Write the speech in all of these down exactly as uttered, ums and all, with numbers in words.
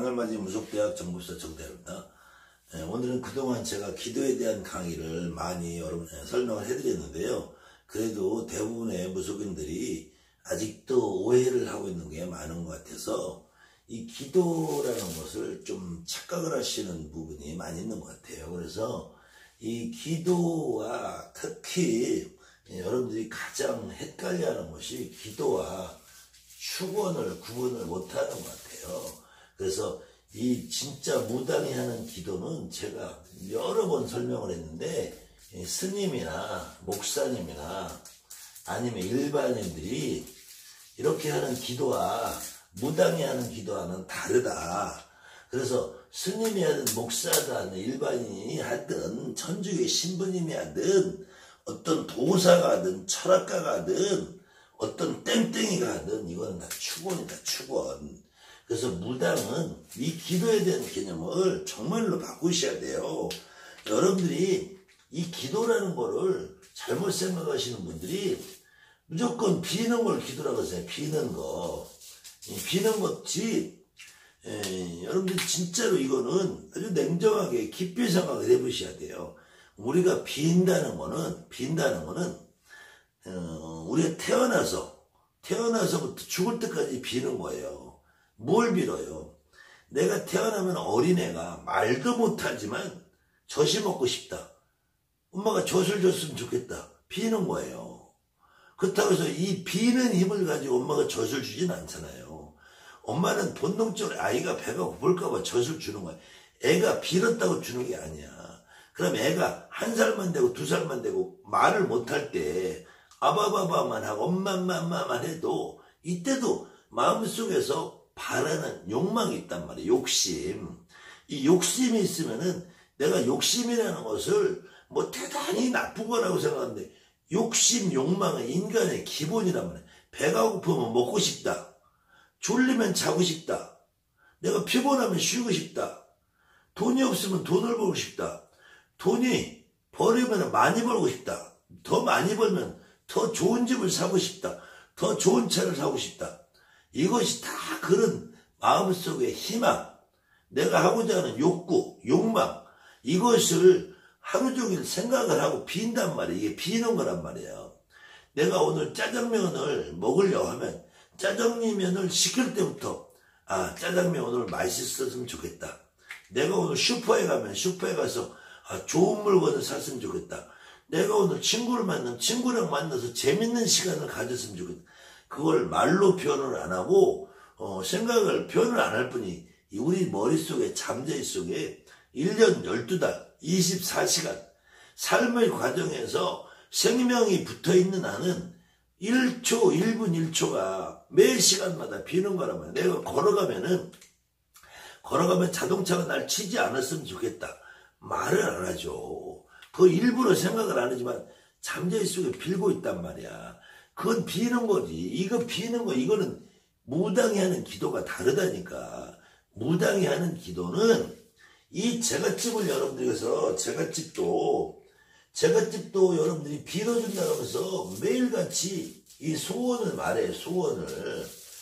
하늘맞이 무속대학 정보사 정대입니다. 예, 오늘은 그동안 제가 기도에 대한 강의를 많이 여러분에 설명을 해드렸는데요. 그래도 대부분의 무속인들이 아직도 오해를 하고 있는 게 많은 것 같아서 이 기도라는 것을 좀 착각을 하시는 부분이 많이 있는 것 같아요. 그래서 이 기도와 특히 여러분들이 가장 헷갈려하는 것이 기도와 축원을 구분을 못하는 것 같아요. 그래서 이 진짜 무당이 하는 기도는 제가 여러 번 설명을 했는데 스님이나 목사님이나 아니면 일반인들이 이렇게 하는 기도와 무당이 하는 기도와는 다르다. 그래서 스님이 하든 목사도 하든 일반인이 하든 천주교 신부님이 하든 어떤 도사가 하든 철학가가 하든 어떤 땡땡이가 하든 이거는 다 축원이다, 축원. 그래서 무당은 이 기도에 대한 개념을 정말로 바꾸셔야 돼요. 여러분들이 이 기도라는 거를 잘못 생각하시는 분들이 무조건 비는 걸 기도라고 하세요. 비는 거. 비는 것이 에, 여러분들 진짜로 이거는 아주 냉정하게 깊이 생각을 해보셔야 돼요. 우리가 빈다는 거는 빈다는 거는 어, 우리가 태어나서 태어나서부터 죽을 때까지 비는 거예요. 뭘 빌어요? 내가 태어나면 어린애가 말도 못하지만 젖이 먹고 싶다. 엄마가 젖을 줬으면 좋겠다. 비는 거예요. 그렇다고 해서 이 비는 힘을 가지고 엄마가 젖을 주진 않잖아요. 엄마는 본능적으로 아이가 배가 고플까 봐 젖을 주는 거야. 애가 빌었다고 주는 게 아니야. 그럼 애가 한 살만 되고 두 살만 되고 말을 못할 때 아바바바만 하고 엄마만만 해도 이때도 마음속에서 바라는 욕망이 있단 말이에요. 욕심. 이 욕심이 있으면은 내가 욕심이라는 것을 뭐 대단히 나쁜 거라고 생각하는데 욕심, 욕망은 인간의 기본이란 말이에요. 배가 고프면 먹고 싶다. 졸리면 자고 싶다. 내가 피곤하면 쉬고 싶다. 돈이 없으면 돈을 벌고 싶다. 돈이 벌으면 많이 벌고 싶다. 더 많이 벌면 더 좋은 집을 사고 싶다. 더 좋은 차를 사고 싶다. 이것이 다 그런 마음속의 희망, 내가 하고자 하는 욕구, 욕망, 이것을 하루 종일 생각을 하고 빈단 말이에요. 이게 비는 거란 말이에요. 내가 오늘 짜장면을 먹으려고 하면 짜장면을 시킬 때부터 아 짜장면 오늘 맛있었으면 좋겠다. 내가 오늘 슈퍼에 가면 슈퍼에 가서 아, 좋은 물건을 샀으면 좋겠다. 내가 오늘 친구를 만나면 친구랑 만나서 재밌는 시간을 가졌으면 좋겠다. 그걸 말로 표현을 안 하고 어, 생각을 표현을 안 할 뿐이 우리 머릿속에 잠재의 속에 일 년 열두 달 이십사 시간 삶의 과정에서 생명이 붙어있는 한은 일 초 일 분 일 초가 매 시간마다 비는 거란 말이야. 내가 걸어가면은 걸어가면 자동차가 날 치지 않았으면 좋겠다. 말을 안 하죠. 그 일부러 생각을 안 하지만 잠재의 속에 빌고 있단 말이야. 그건 비는 거지. 이거 비는 거 이거는 무당이 하는 기도가 다르다니까. 무당이 하는 기도는 이 제갓집을 여러분들께서 제갓집도 제갓집도 여러분들이 빌어준다고 하면서 매일같이 이 소원을 말해. 소원을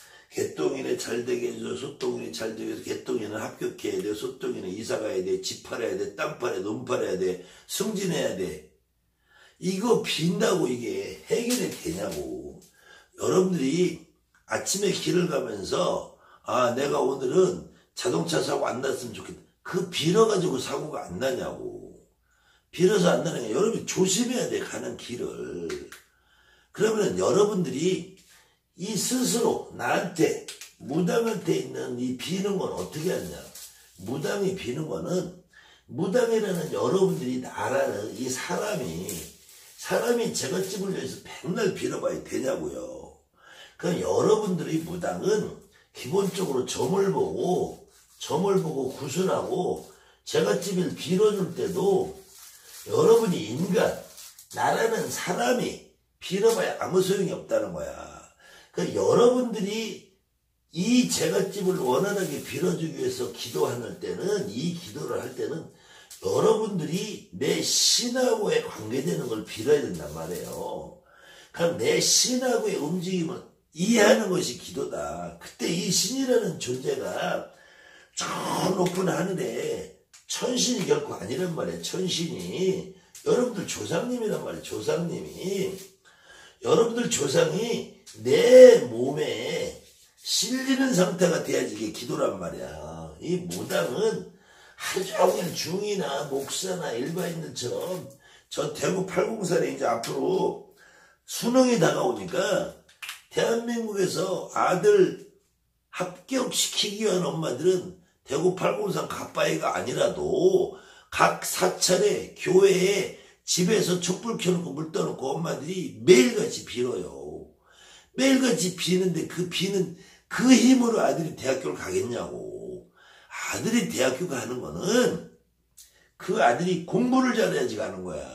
개똥이네 잘되게 해줘. 소똥이네 잘되게 해서 개똥이는 합격해야 돼. 소똥이는 이사가야 돼. 집 팔아야 돼. 땅 팔아야 돼. 논 팔아야 돼. 승진해야 돼. 이거 빈다고 이게 해결이 되냐고. 여러분들이 아침에 길을 가면서 아 내가 오늘은 자동차 사고 안 났으면 좋겠다. 그 빌어가지고 사고가 안 나냐고. 빌어서 안 나는 게 여러분이 조심해야 돼. 가는 길을. 그러면 여러분들이 이 스스로 나한테 무당한테 있는 이 비는 건 어떻게 하냐. 무당이 비는 거는 무당이라는 여러분들이 나라는 이 사람이 사람이 제갓집을 위해서 백날 빌어봐야 되냐고요. 그럼 여러분들이 무당은 기본적으로 점을 보고 점을 보고 구슬하고 제갓집을 빌어줄 때도 여러분이 인간, 나라는 사람이 빌어봐야 아무 소용이 없다는 거야. 그러니까 여러분들이 이 제갓집을 원활하게 빌어주기 위해서 기도하는 때는 이 기도를 할 때는 여러분들이 내 신하고에 관계되는 걸 빌어야 된단 말이에요. 그럼 내 신하고의 움직임을 이해하는 것이 기도다. 그때 이 신이라는 존재가 저 높은 하늘에 천신이 결코 아니란 말이에요. 천신이 여러분들 조상님이란 말이에요. 조상님이 여러분들 조상이 내 몸에 실리는 상태가 돼야지 이게 기도란 말이야. 이 무당은 하루 종일 중이나 목사나 일반인들처럼 저 대구 팔공산에 이제 앞으로 수능이 다가오니까 대한민국에서 아들 합격시키기 위한 엄마들은 대구 팔공산 가빠이가 아니라도 각 사찰에 교회에 집에서 촛불 켜놓고 물 떠놓고 엄마들이 매일같이 빌어요. 매일같이 비는데 그 비는 그 힘으로 아들이 대학교를 가겠냐고. 아들이 대학교 가는 거는 그 아들이 공부를 잘해야지 가는 거야.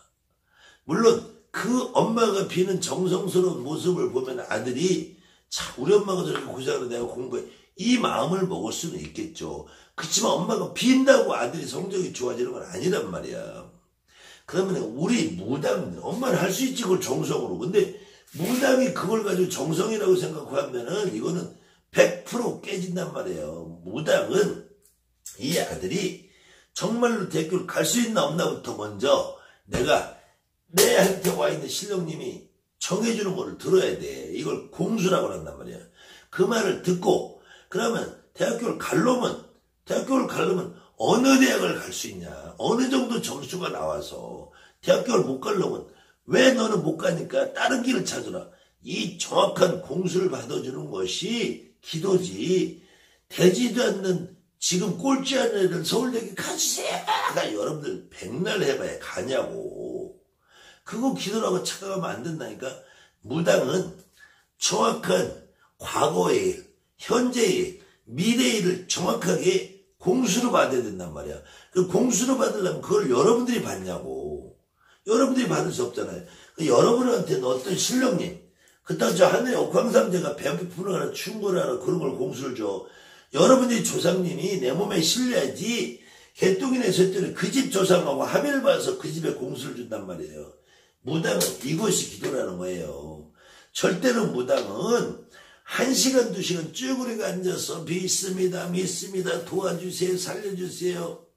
물론 그 엄마가 비는 정성스러운 모습을 보면 아들이 참 우리 엄마가 저렇게 고생하는 내가 공부해 이 마음을 먹을 수는 있겠죠. 그렇지만 엄마가 빈다고 아들이 성적이 좋아지는 건 아니란 말이야. 그러면 우리 무당 엄마는 할 수 있지 그걸 정성으로. 근데 무당이 그걸 가지고 정성이라고 생각하면은 이거는 백 퍼센트 깨진단 말이에요. 무당은 이 아들이 정말로 대학교를 갈 수 있나 없나부터 먼저 내가 내한테 와 있는 신령님이 정해주는 거를 들어야 돼. 이걸 공수라고 한단 말이야. 그 말을 듣고 그러면 대학교를 가려면 대학교를 가려면 어느 대학을 갈 수 있냐. 어느 정도 점수가 나와서 대학교를 못 가려면 왜 너는 못 가니까 다른 길을 찾으라. 이 정확한 공수를 받아주는 것이 기도지. 되지도 않는 지금 꼴찌 하는 애들 서울대학교 가주세요. 여러분들 백날 해봐야 가냐고. 그거 기도라고 착각하면 안 된다니까. 무당은 정확한 과거의 일, 현재의 일, 미래의 일을 정확하게 공수로 받아야 된단 말이야. 그 공수로 받으려면 그걸 여러분들이 받냐고. 여러분들이 받을 수 없잖아요. 그 여러분한테는 어떤 신령님, 그렇다고 저 하늘의 옥황상제가 배부푸는 하나 충고를 하나 그런 걸 공수를 줘. 여러분들이 조상님이 내 몸에 실려야지 개똥이네 쇠똥이 그 집 조상하고 합의를 봐서 그 집에 공수를 준단 말이에요. 무당은 이것이 기도라는 거예요. 절대로 무당은 한 시간 두 시간 쭈그리고 앉아서 믿습니다 믿습니다 도와주세요 살려주세요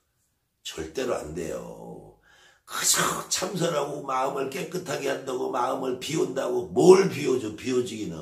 절대로 안 돼요. 그저 참선하고 마음을 깨끗하게 한다고 마음을 비운다고 뭘 비워줘. 비워지기는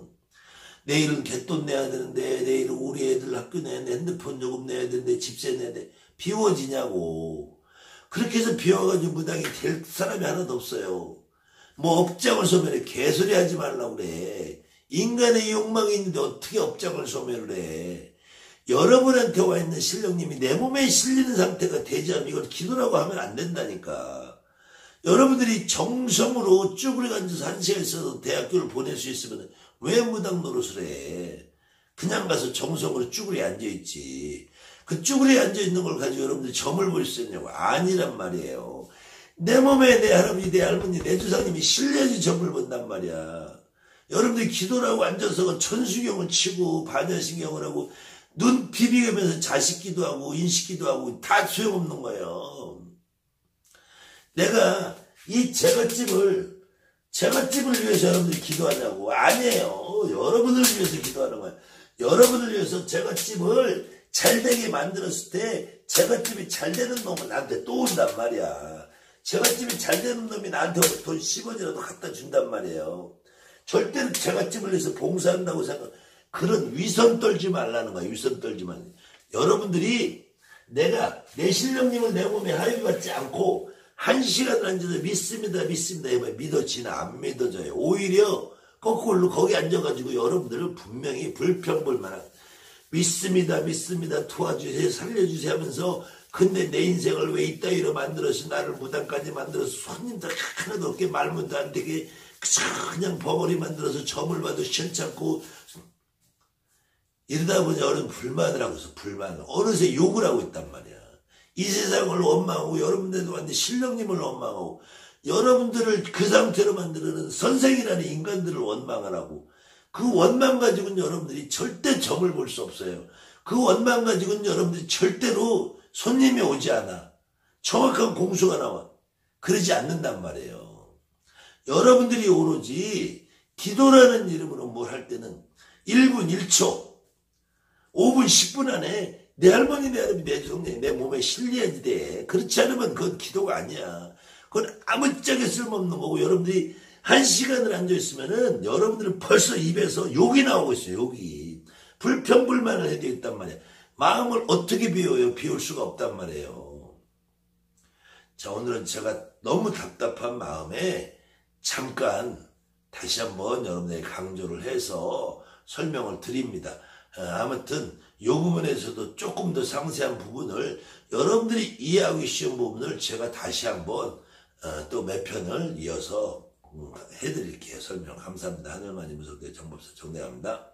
내일은 개돈 내야 되는데 내일은 우리 애들 학교 내야 돼 핸드폰 요금 내야 되는데 집세 내야 돼. 비워지냐고. 그렇게 해서 비워가지고 무당이 될 사람이 하나도 없어요. 뭐 업장을 소멸해 개소리 하지 말라고 그래. 인간의 욕망이 있는데 어떻게 업장을 소멸을 해. 여러분한테 와 있는 신령님이 내 몸에 실리는 상태가 되지 않으면 이걸 기도라고 하면 안 된다니까. 여러분들이 정성으로 쭈그리고 앉아서 한 시간 있어서 대학교를 보낼 수 있으면 왜 무당 노릇을 해. 그냥 가서 정성으로 쭈그리 앉아있지. 그 쭈그리 앉아있는 걸 가지고 여러분들이 점을 볼 수 있냐고. 아니란 말이에요. 내 몸에 내 할아버지 내 할머니 내 조상님이 실려야지 점을 본단 말이야. 여러분들이 기도라고 앉아서 천수경을 치고 반야신경을 하고 눈 비비면서 자식기도 하고 인식기도 하고 다 소용없는 거예요. 내가 이 제갓집을 제갓집을 위해서 여러분들이 기도하냐고. 아니에요. 여러분을 위해서 기도하는 거예요. 여러분을 위해서 제갓집을 잘되게 만들었을 때 제갓집이 잘되는 놈은 나한테 또 온단 말이야. 제갓집이 잘되는 놈이 나한테 돈 십 원이라도 갖다 준단 말이에요. 절대로 제갓집을 위해서 봉사한다고 생각 그런 위선 떨지 말라는 거야. 위선 떨지 말. 여러분들이 내가 내 신령님을 내 몸에 하유받지 않고 한 시간 앉아서 믿습니다 믿습니다 해봐야 믿어지나 안 믿어져요. 오히려 거꾸로 거기 앉아가지고 여러분들은 분명히 불평불만한 믿습니다 믿습니다 도와주세요 살려주세요 하면서 근데 내 인생을 왜 이따위로 만들어서 나를 무당까지 만들어서 손님들 하나도 없게 말문도 안 되게 그냥 벙어리 만들어서 점을 봐도 시원찮고 이러다 보니 어른 불만을 하고 있어. 불만을. 어느새 욕을 하고 있단 말이야. 이 세상을 원망하고 여러분들도 완전 신령님을 원망하고 여러분들을 그 상태로 만드는 선생이라는 인간들을 원망을 하고 그 원망 가지고는 여러분들이 절대 점을 볼 수 없어요. 그 원망 가지고는 여러분들이 절대로 손님이 오지 않아. 정확한 공수가 나와. 그러지 않는단 말이에요. 여러분들이 오로지 기도라는 이름으로 뭘 할 때는 일 분 일 초 오 분, 십 분 안에 내 할머니, 내 할아버지, 내 동네, 내 몸에 실려야지 돼. 그렇지 않으면 그건 기도가 아니야. 그건 아무짝에 쓸모없는 거고, 여러분들이 한 시간을 앉아있으면은 여러분들은 벌써 입에서 욕이 나오고 있어요, 욕이. 불평불만을 해야 되겠단 말이야. 마음을 어떻게 비워요? 비울 수가 없단 말이에요. 자, 오늘은 제가 너무 답답한 마음에 잠깐 다시 한번 여러분에게 강조를 해서 설명을 드립니다. 아무튼 이 부분에서도 조금 더 상세한 부분을 여러분들이 이해하기 쉬운 부분을 제가 다시 한번 또 몇 편을 이어서 해드릴게요. 설명 감사합니다. 하늘만이 무섭게 정법사 정대합니다.